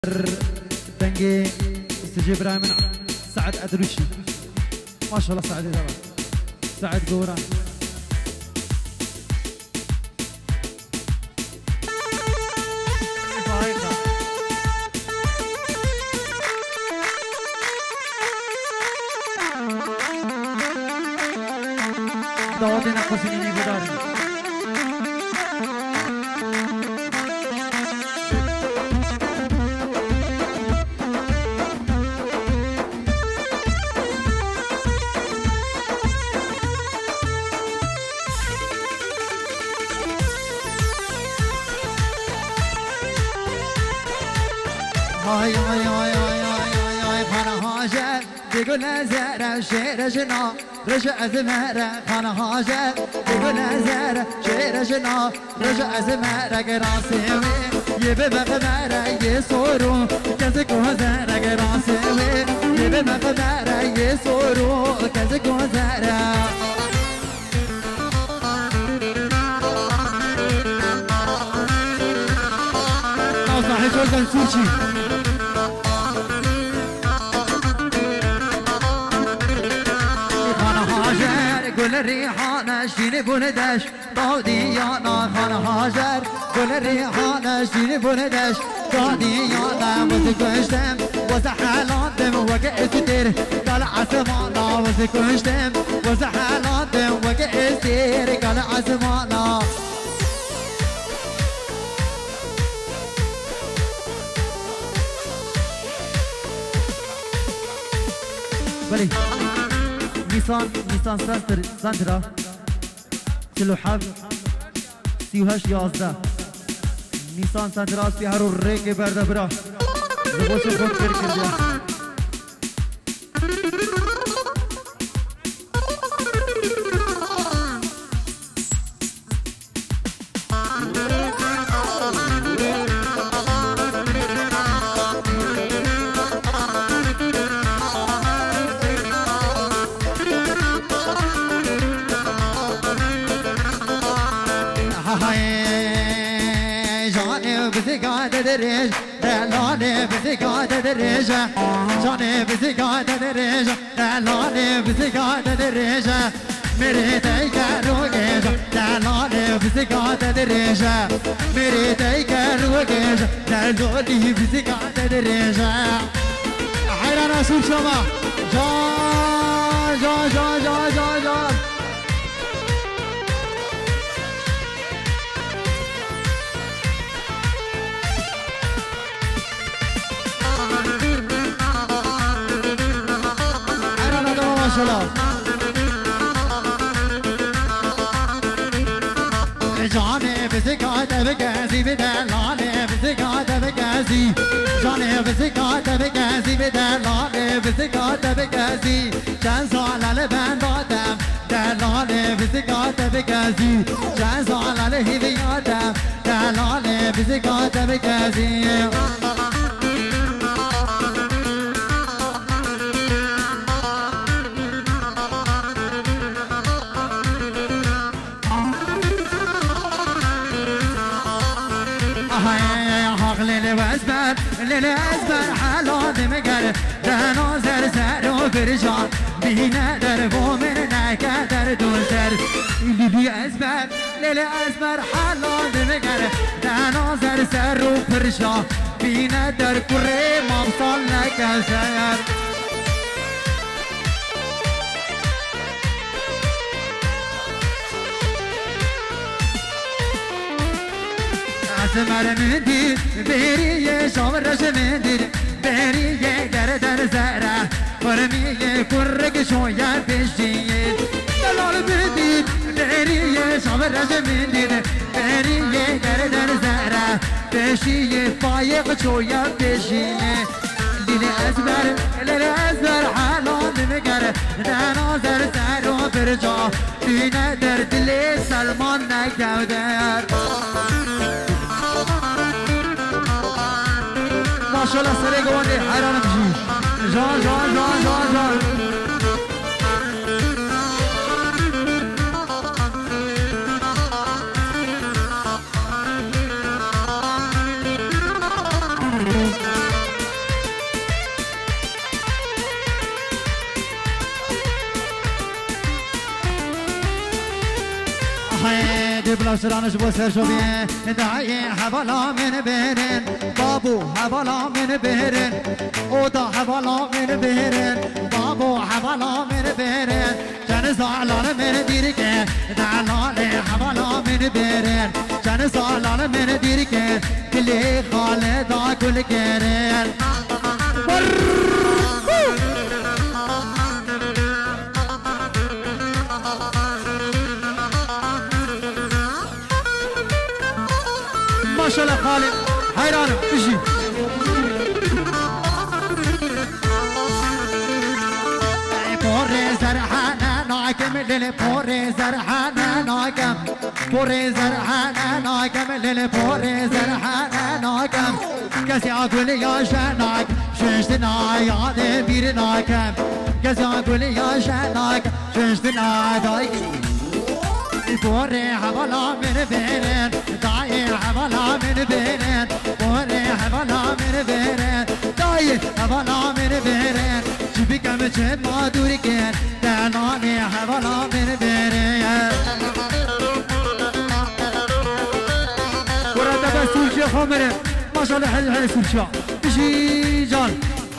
دنجي استجيب راي من سعد أدريشي ما شاء الله سعد طبعا سعد قوران دعوتنا قصيني بداري هاي هاي هاي هاي هاي هاي خانة هاجر تقول زهرة شير جنا رجع زمهرة خانة هاجر تقول زهرة شير جنا رجع زمهرة راسي يبقى غمرة يصوروا كزكو زهرة راسي يبقى غمرة يصوروا كزكو زهرة صحيح جدا سوشي قول الريحانة شيني بولدش طاوديانا خان هاجر قول الريحانة شيني بولدش طاوديانا وزكوشتم وزحالاتم وقعتتر قال عسمانا وزكوشتم وزحالاتم وقعتتر قال عسمانا بلي نيسان سنترا سلو حب 38 نيسان سنترا في هرو الريك برده برا زبوش خود كردیا دريج دلاني بزقادة دريجة جاني بزقادة دريجة دلاني بزقادة دريجة مريتيك روجيجة دلاني بزقادة دريجة مريتيك روجيجة دلاني بزقادة دريجة حيران أسوق شما جان جان جان جان جان جان جاني بزكاة بكاسي بدلاني بزكاة بكاسي جاني بزكاة بكاسي بدلاني بزكاة بكاسي كان صال البنداتم دلاني بزكاة بكاسي كان صال الهدياتم دلاني بزكاة بكاسي للأزبر حالات مقر دانو زر وفرجان بينا دربو من نكدر دون سر اللي أزبر للأزبر حالات مقر دانو زر وفرجان بينا در كري مبصل لك سير اسمر مندير بيري شامر رش مندير بيري در زهره فرمي كرك شويه بشيد دلال مندير بيري شامر رش مندير بيري در زهره بشيد فايق شويه بشيد دل ازبر حالان مگر نازر سر و برجا دینه در دل سلمان نکودر ماشاءالله سری گوانده حیران بشی جان جان جان جان جان بلاشرانش بو سرشوبين داعي حوالا من بيرن بابو حوالا من بيرن اودا حوالا من بيرن بابو حوالا من بيرن جن زعلان من ديركن دعلان حوالا من بيرن جن زعلان من ديركن كل خالدا كل كرن ما شاء الله خالد حيرانه اجي بوري زرحانه ناكم للي بوري زرحانه ناكم بوري زرحانه ناكم للي بوري زرحانه ناكم كسي اقول يا شناك ششتنا يا بير ناكم كسي اقول يا شناك ششتنا دايك بوري حوالا من بيرن داي حوالا من بيرن بوري حوالا من بيرن داي حوالا من بيرن شبكم چه ما دور کن دلانی حوالا من بيرن ورد بس سوچه خمره ما شاء الله حل سوچه بشي جان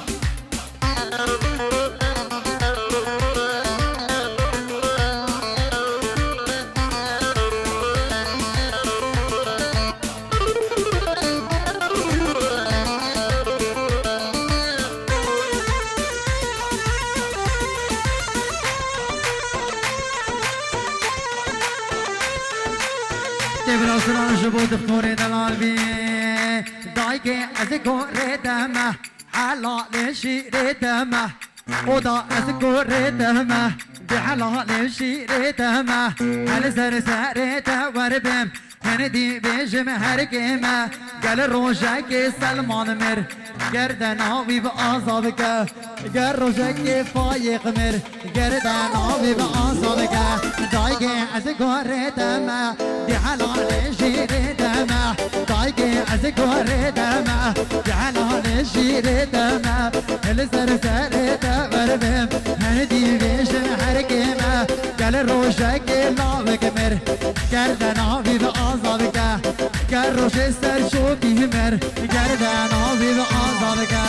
بلاشران شبو دكتور دلال بي دايكي ازكو ريتما حلال شي ريتما ودا ازكو ريتما بحلال شي ريتما هل سر سريتا وربم هندي بيجم هركيما قال روجك سلمان مر گردناوی به آزادگه گر روزک فایق مر گردناوی به آزادگه دایگه از گوردم دی حلال شیردم دایگه از گوردم دی حلال شیردم هل سر وربم هندی بیشم هرکیم گل روشک لاوک مر گردناوی به آزادگه گر روش سر شوکی مر گردناوی به آزادگه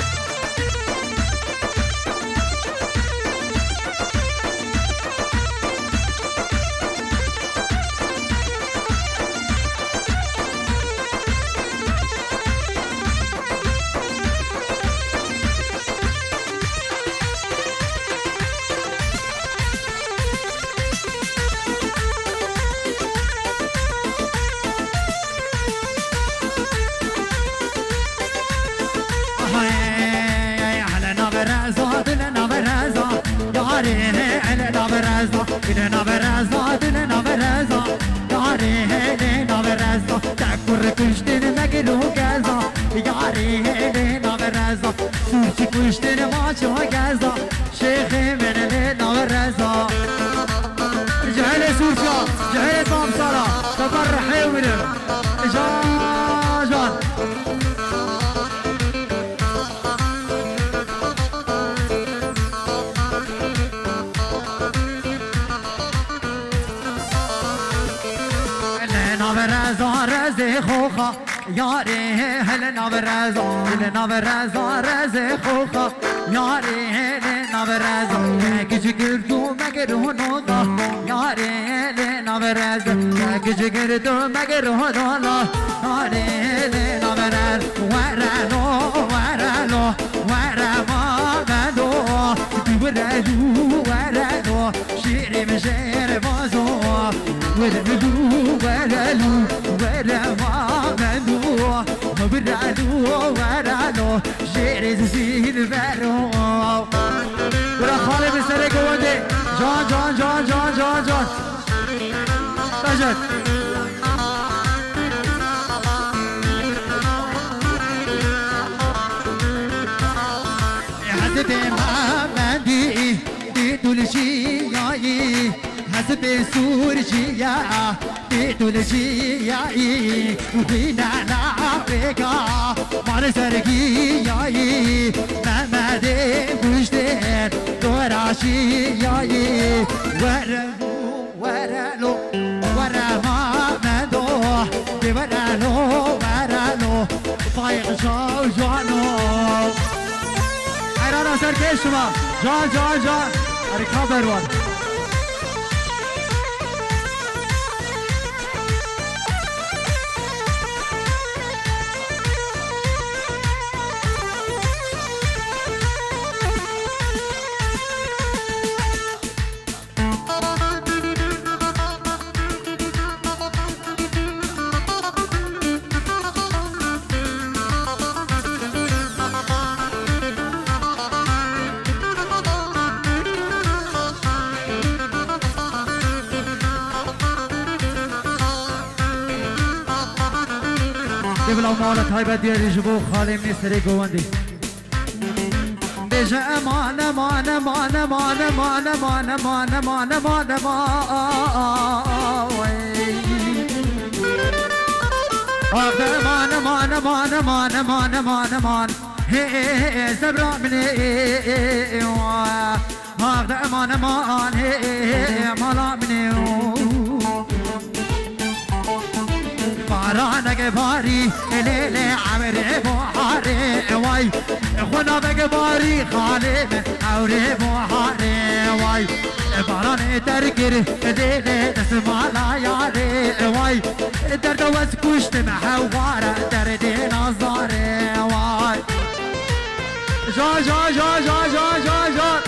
دلنا برازا دلنا برازا یاری دلنا برازا تکر کشتن مگرو گزا یاری دلنا برازا سوچی کشتن ماچو گزا شیخ من دلنا برازا جهل سوچا جهل سامسارا تفرحي ولم جان نابرزا رز خوخا یاری هل نابرزا هل نابرزا رز خوخا یاری هل نابرزا کج گردو مگرو نودا یاری هل نابرزا کج گردو مگرو نودا یاری هل نابرزا ورالو ورالو ورما بدو ورالو ورالو شیری مشیر بازو ورالو ورالو ورما بدو ورالو ورالو شیری زید برو برا خاله بسره گونده جان جان جان جان جان جان بجد حسب محمدی دیدول شیعی حسب سور شیعه دیدول شیعی وینا نعبگا مال سرگیعی محمد گوشتر دورا شیعی ورلو ورلو ورما جانو حیران سر که شما جان جان جان ارکا بروان بلا مالت هاي بدي رجبو خالي من سري قواندي بيجا امان امان امان امان امان امان امان امان امان امان امان امان امان امان امان امان هي زبرا مني هذا امان امان هي مالا مني بارانك باري ليلة عمري بوحاري واي خنابك باري خالي عوري بوحاري واي باران تركر ليلة تسمع لا ياري واي درد وسكوشت محوارة دردي نظاري واي جا جا جا جا جا جا جا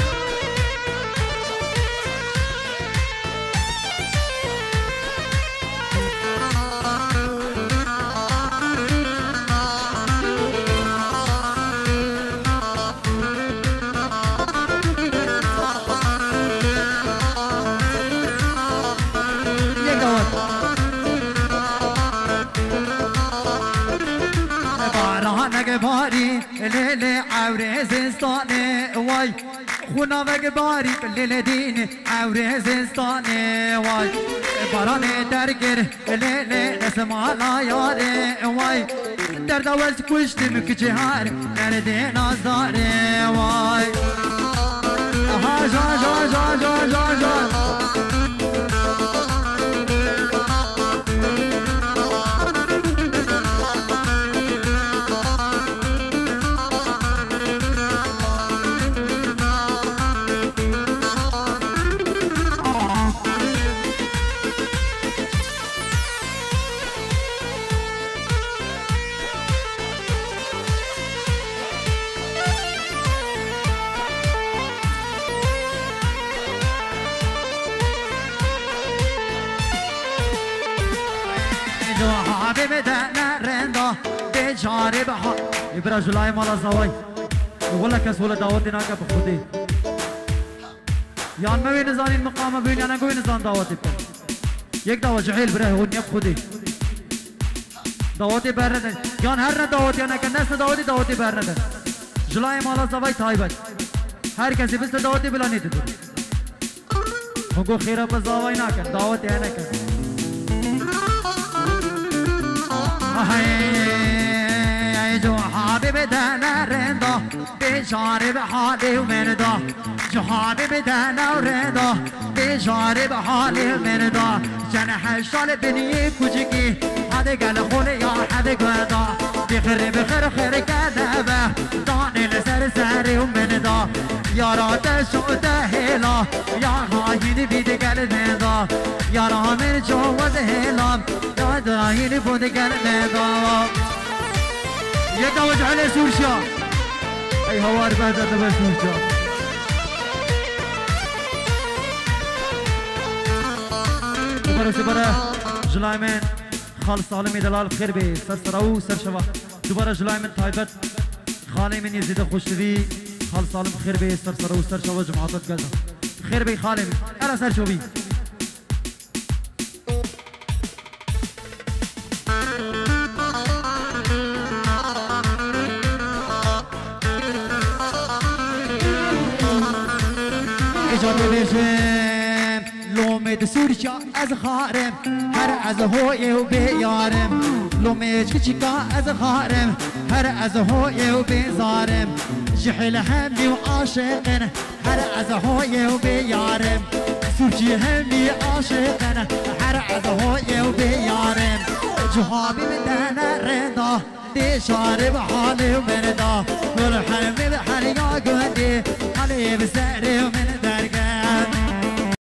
باري ليلة عوري زنستاني واي خونا باري ليلة ديني عوري زنستاني واي باراني تركر ليلة نسمع لا ياري واي درد وز كشت مكجهار نردي نظاري واي ها جا جا جا جا جا جا بدأنا رندا بجاري بحا يبرا جولاي مالا زواي ولا كس ولا دعوت دينا کا بخودي يان ما وين نزاني المقام بين انا قوي نزان دعوتي يك دعوت جحيل بره هون بخودي دعوتي برد يان هر دعوتي انا كناس دعوتي برد جولاي مالا زواي تايبت هر کسی بس دعوتي بلا نيت دو هو خيره بزواي نا كن دعوتي انا كن هاي جو حبيب دانا رندا بجاري بحالي ومندا جو حبيب دانا ورندا بجاري بحالي ومندا جنح الشال بني كوجكي هذا قال خولي يا هذا قدا بخر خير كذبه داني لسر ساري ومندا يا رات شو تهلا يا غايني بيد قلبنا يا رامن جوز هلا يا دراهيني بود قلبنا يدوج على سورشا اي هوار بعد تبع سورشا دوباره جلايمن خالص عالمي دلال خير بي سرسراو سرشوا دوباره جلايمن تايبت خالي من يزيد خوشوي خالص عالم خير بي سرسراو سرشوا جماعتك كذا خير بي خالي انا سرشوي لومد سورشا از خارم هر از هوی و بیارم لومد کچکا از خارم هر از هوی و بیزارم جحل همی و عاشقن هر از هوی و بیارم سورشی همی عاشقن هر از هوی و بیارم جوابی بدن رندا شارب حالي ومردا